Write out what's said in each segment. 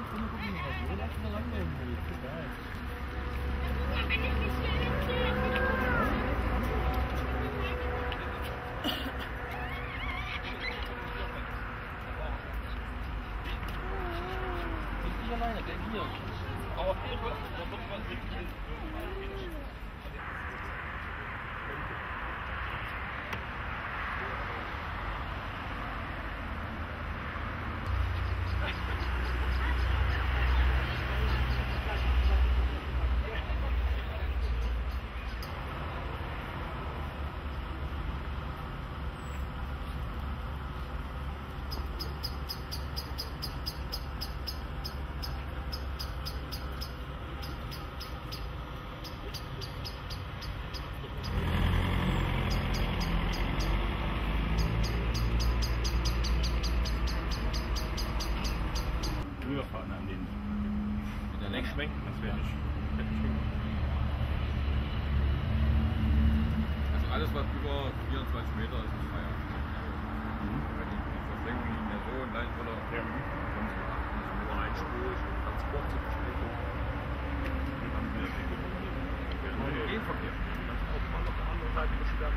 Fahren an den mit der Lenkschwenken, das wäre nicht schön. Also alles was über 24 Meter ist Feierabend. Weil die Versenkung nicht mehr so in Leinroller, sonst so 8 nur einspurig und Transport zur Verspätung. Dann haben wir den Gegenverkehr. Das ist auch mal auf der anderen Seite gesperrt.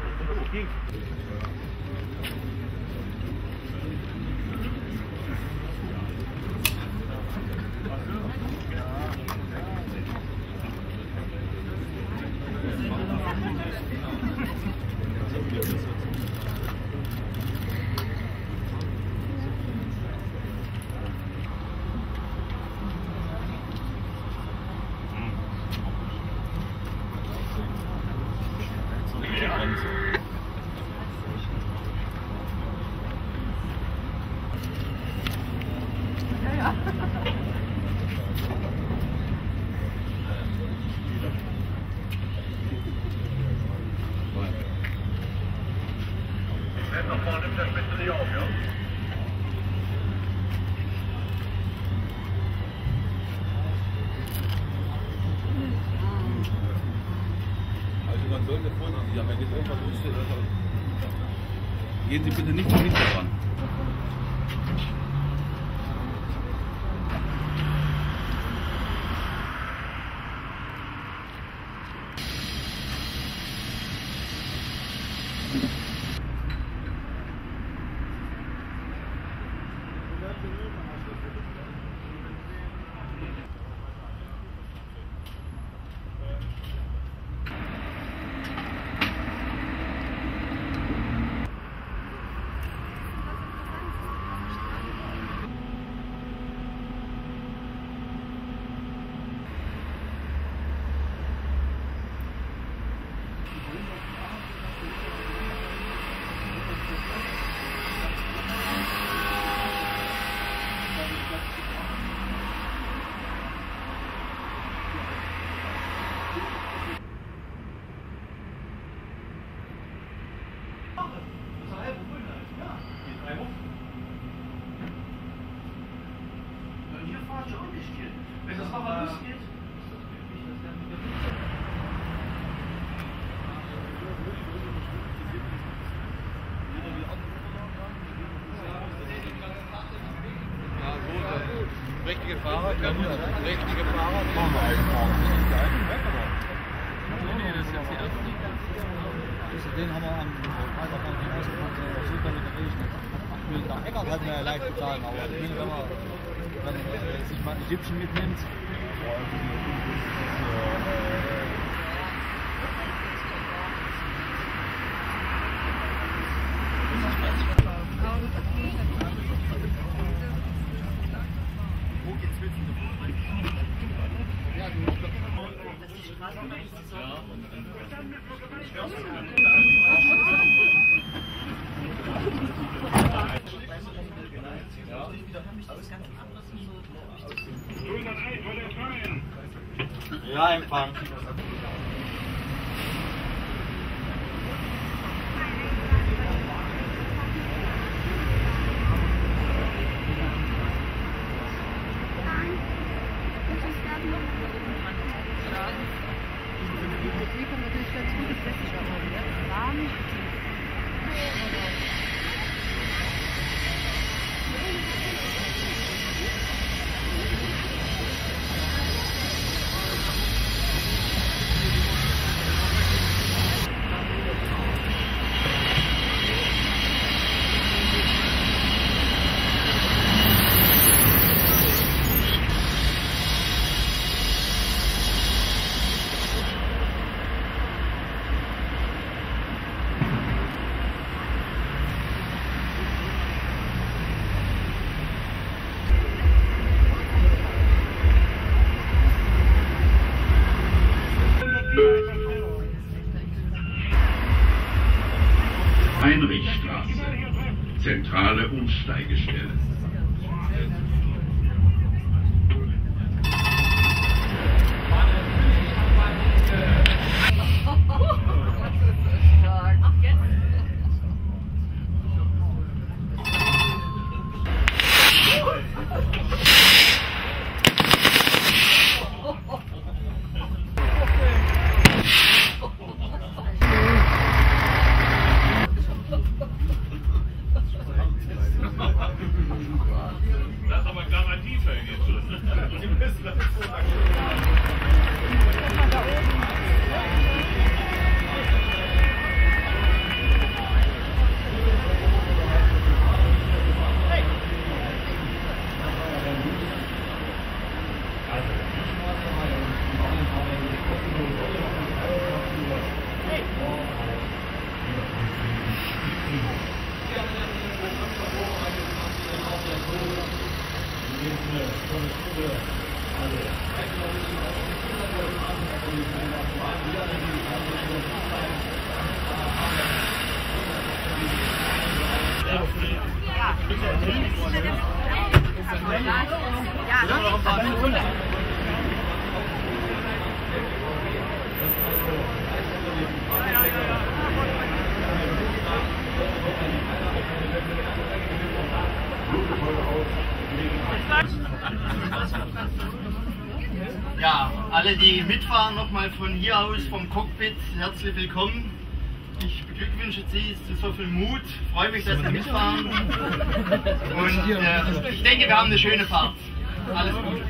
Nach vorne nimmt der Spitze nicht auf, ja? Also man sollte vorne, ja, wenn jetzt irgendwas ist, gehen Sie bitte nicht mit dran. Wenn das aber losgeht. Richtige Fahrer, richtige Fahrer. Machen wir einfach. Nee, das ist jetzt die erste. Den haben wir am Freitag auf die Außenfahrt super mit der Milch. Nach Eckert hat mir leicht getan, aber wenn man sich mal ein Süppchen mitnimmt. Ja, Empfang. Umsteigestelle. Das ist aber Garantiefelge. Sie müssen das so sagen. Ja, alle, die mitfahren, nochmal von hier aus, vom Cockpit, herzlich willkommen. Ich beglückwünsche Sie zu so viel Mut, freue mich, dass Sie mitfahren und ich denke, wir haben eine schöne Fahrt. Alles Gute.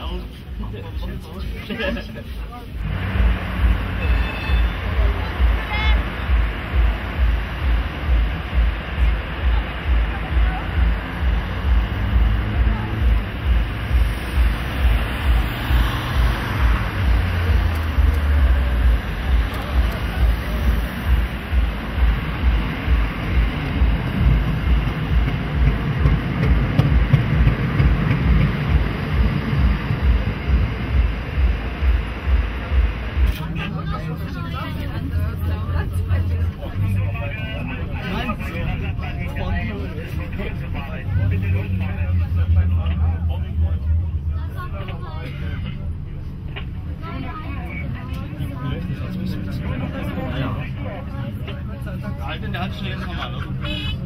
Halt in der Hand schnell jetzt nochmal, oder?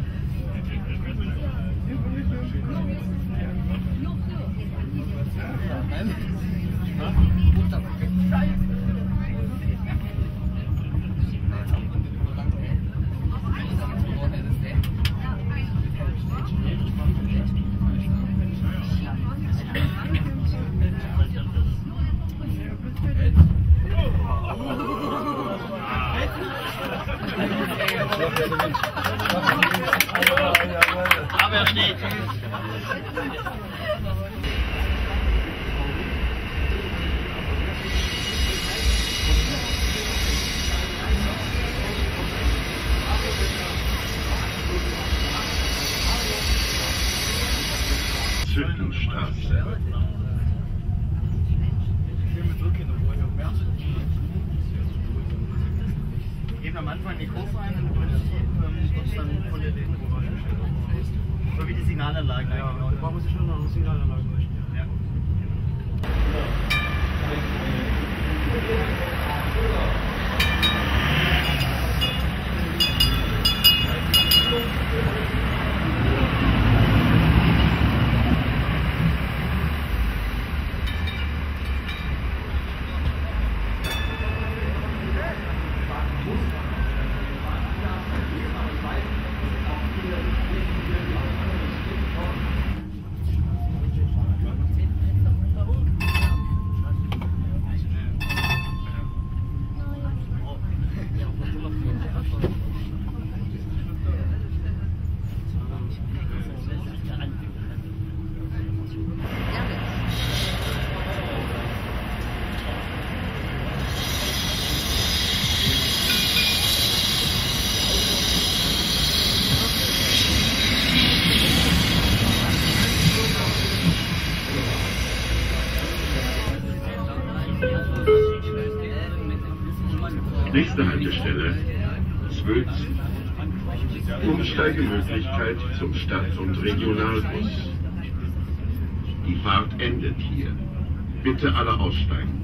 Aber er steht. Züllenstraße. Geben am Anfang die Kurve ein und wird dann von der so wie die Signalanlagen. Ja, da brauchen Sie schon noch eine Signalanlage. Ja. Nächste Haltestelle, Zwölz. Umsteigemöglichkeit zum Stadt- und Regionalbus. Die Fahrt endet hier. Bitte alle aussteigen.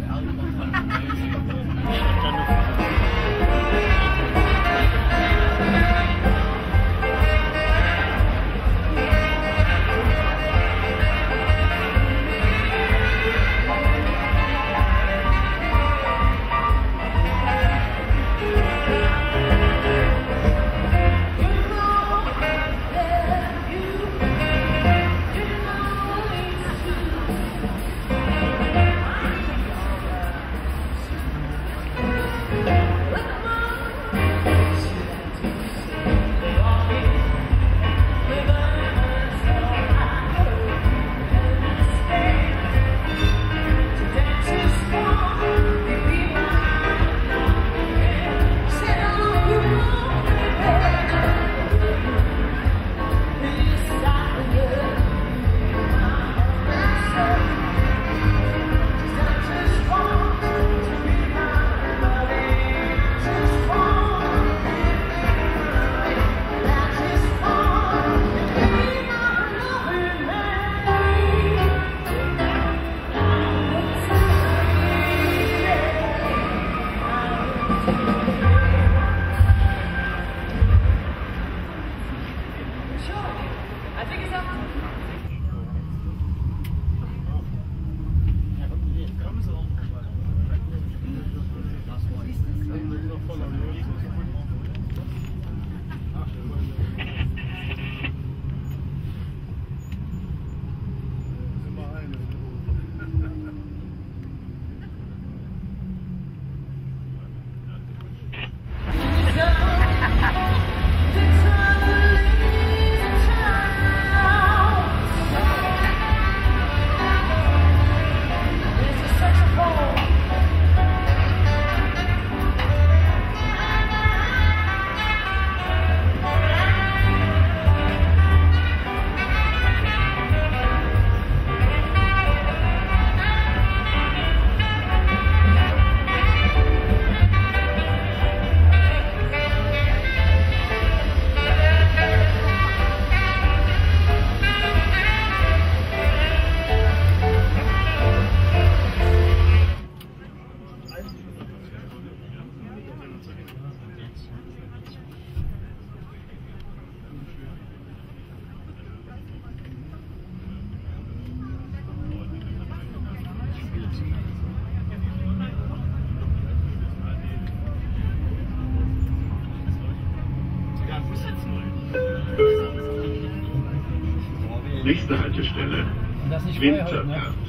Nächste Haltestelle, Wintergarten.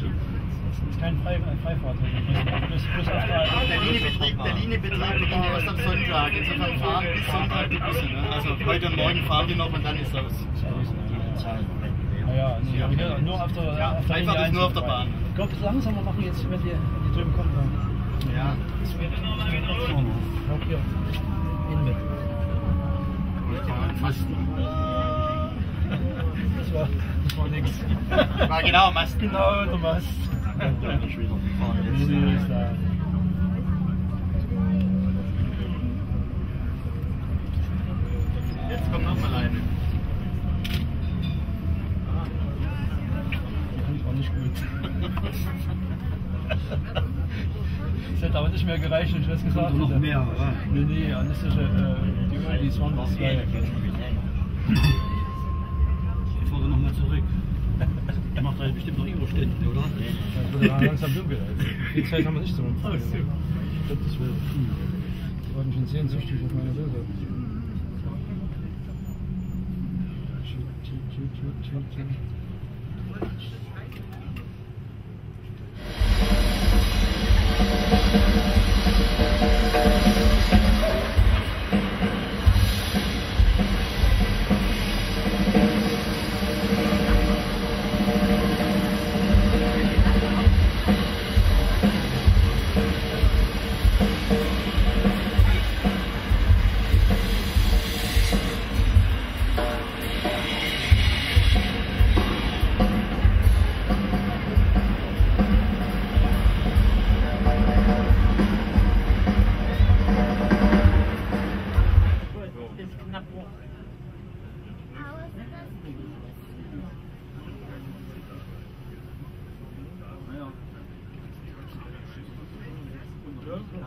Das ist kein Freifahrt. Der Linienbetrieb beginnt erst am Sonntag. Insofern fahren bis Sonntag die Busse. Ne? Also heute und morgen fahren die noch und dann ist aus. Ja, nur auf der Freifahrt ist nur auf der Bahn. Ich glaube, das langsamer machen jetzt, wenn die drüben kommen. Ja. Das wird auch hier in mit. Masten. Das war nichts. War genau am Mast. Genau, der Mast. Jetzt kommt nochmal eine. Das war nicht gut. Das hätte aber nicht mehr gereicht, wenn ich das gesagt hätte. Noch mehr, oder? Nee, anistische, die waren noch zwei. Ich fahre nochmal zurück. Der macht halt bestimmt noch Überstände, oder? Ja, das wird langsam dunkel. Die Zeit haben wir nicht so. Ich glaube, das will. Die waren schon sehnsüchtig auf meiner Bilder.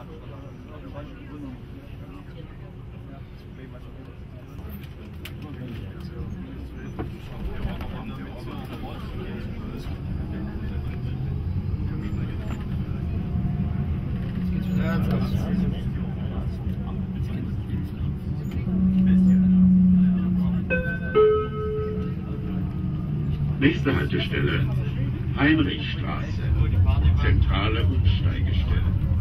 Nächste Haltestelle, Heinrichstraße, zentrale Umsteigestelle.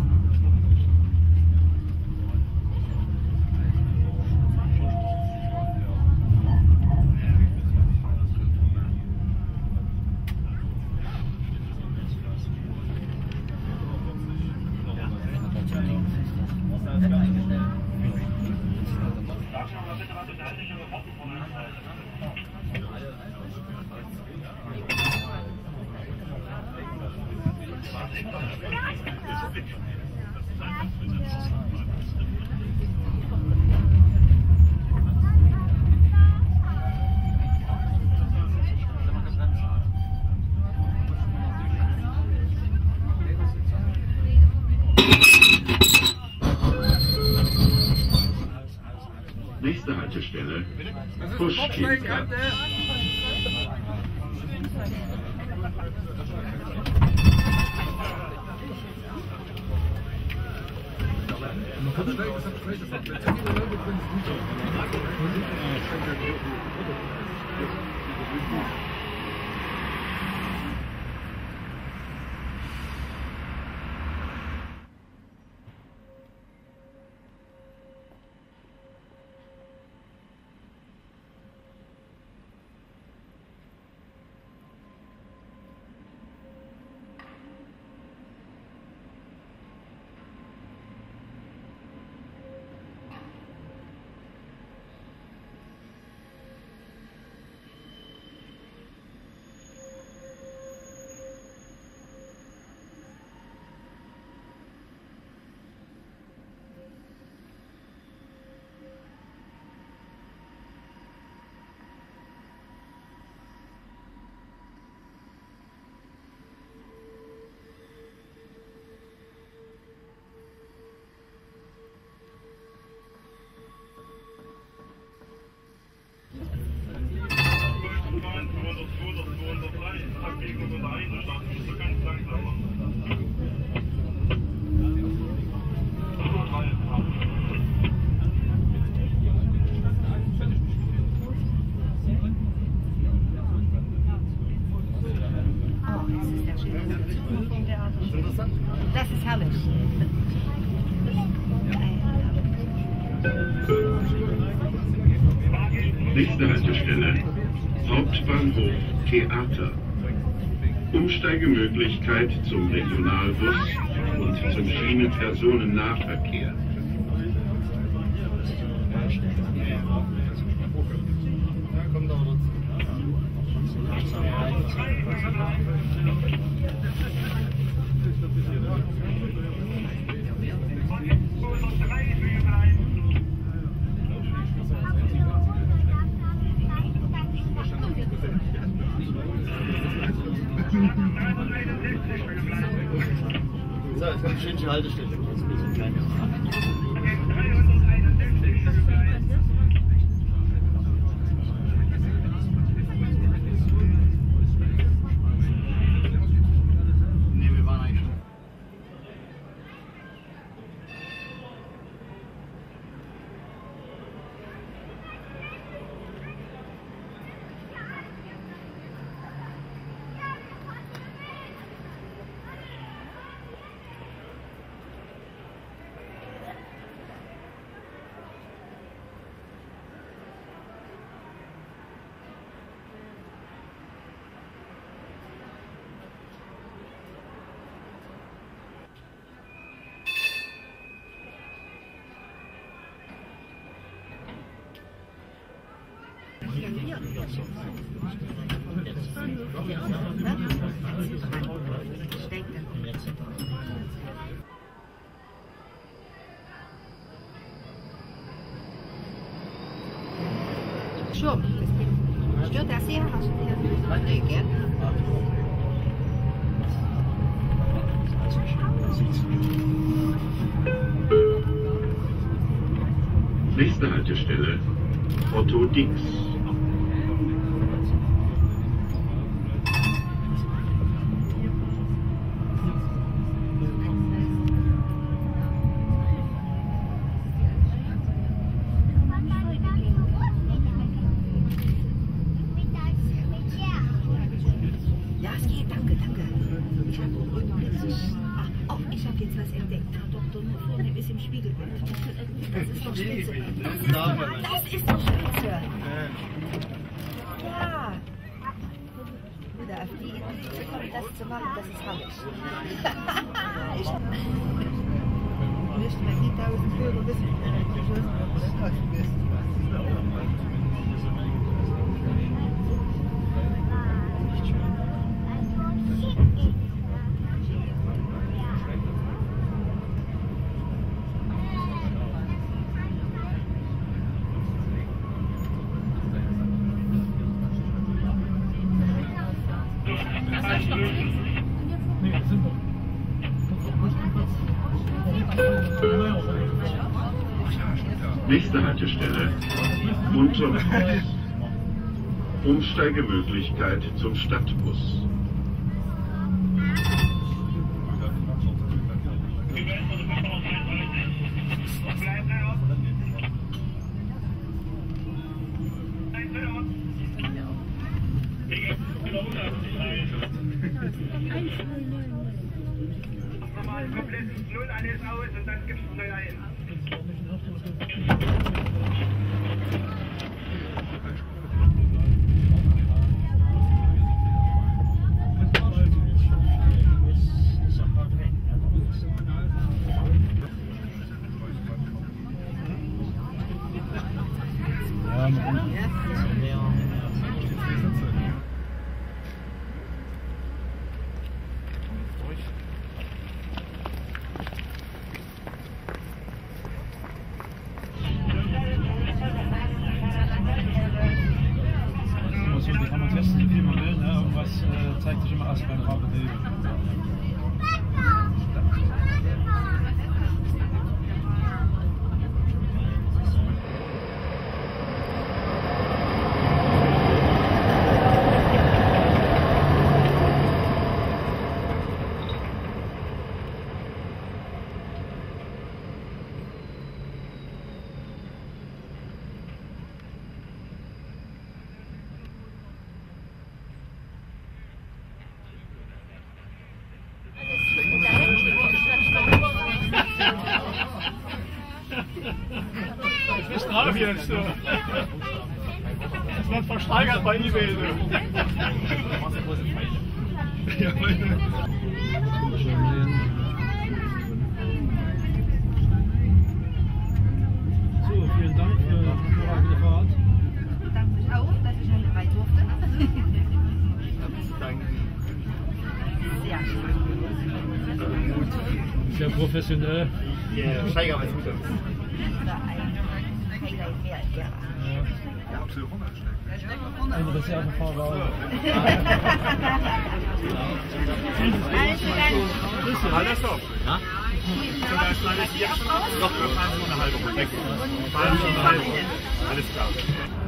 Nächste Haltestelle, Puschkinplatz. Das ist herrlich. Nächste Haltestelle, Hauptbahnhof Theater. Umsteigemöglichkeit zum Regionalbus und zum Schienenpersonennahverkehr. So, jetzt kommt die schöne Haltestelle. Nee, wir waren eigentlich schon. Schirm, stört das hier? Hast du hier? Nee, gern. Ja. Nächste Haltestelle, Otto Dix. Ja, es geht, danke, danke. Ich habe ich habe jetzt was entdeckt. Doch, nur vorne ist im Spiegelbild. Das ist doch spitze. Das ist doch spitze. Ja. Wieder auf die Idee zu kommen, das zu machen, das ist herrlich. Ich möchte mal die 1000 Hörer wissen. Nächste Haltestelle, Unterbus. Umsteigemöglichkeit zum Stadtbus. Nochmal komplett 0 alles aus und dann gibt's neu ein. Die kann man testen, wie viel man will. Ne? Irgendwas zeigt sich immer erst beim Rabetil. Das ist drauf jetzt. Das wird versteigert bei eBay. So, vielen Dank für die hervorragende Fahrt. Danke mich auch, dass ich noch dabei durfte. Sehr schön. Sehr professionell. Ja, Steiger weiß gut. Oder ein Highlight mehr als der. Ein Reservefahrer. Alles auf. Ja? So, da ist leider hier noch eine halbe Runde. Alles klar.